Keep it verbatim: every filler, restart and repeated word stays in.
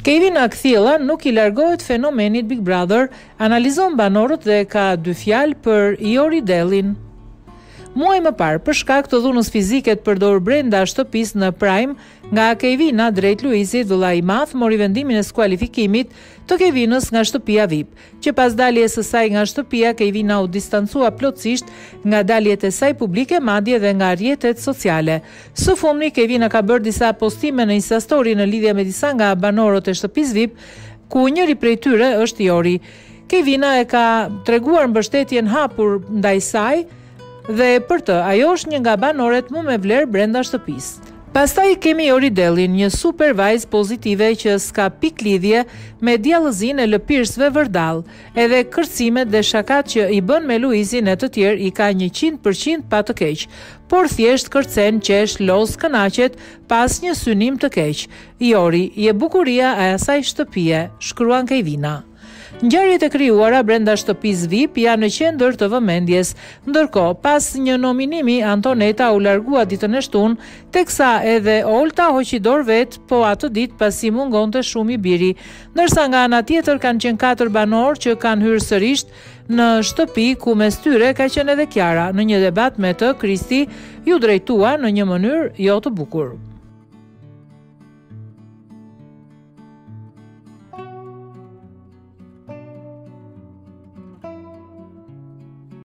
Kevin Akthilla nuk i largohet fenomenit Big Brother, analizon banorët dhe ka dy fjalë për Iori Dellin. Muaj më parë, për shkak të dhunës fizike të përdorur brenda shtëpisë në Prime, nga Kevina drejt Luizit, vëlla i madh mori vendimin e skualifikimit të Kevinës nga shtëpia V I P, që pas daljes së saj nga shtëpia, Kevina u distancua plotësisht nga daljet e saj publike, madje dhe nga rrjetet sociale. Së fundmi, Kevina ka bërë disa postime në Instastory në lidhje me disa nga banorët e shtëpisë V I P, ku njëri prej tyre është Iori. Kevina e ka treguar mbështetjen hapur ndaj saj, dhe për të, ajo është një nga banorët më me vlerë brenda shtëpisë. Pastaj kemi Iori Dellin, një super vajzë pozitive që s'ka pik lidhje me djallëzinë e lëpirsëve vërdall, edhe kërcimet dhe shakat që i bën me Luizin e të tjerë i ka njëqind përqind pa të keq, por thjesht kërcen, qesh, los, kënaqet pas një synim të keq. Iori je bukuria e asaj shtëpie, shkruan Kevina. Ngjarjet e krijuara brenda shtëpisë V I P janë në qendër të vëmendjes, ndërkohë pas një nominimi Antoneta u largua ditën e shtunë, teksa edhe Olta hoqi dorë vet, po atë ditë pasi mungonte shumë i biri, ndërsa nga ana tjetër kanë qenë katër banorë që kanë hyrë sërish në shtëpi, ku mes tyre ka qenë edhe Kiara. Në një debat me të, Kristi ju drejtua në një mënyrë jo të bukur.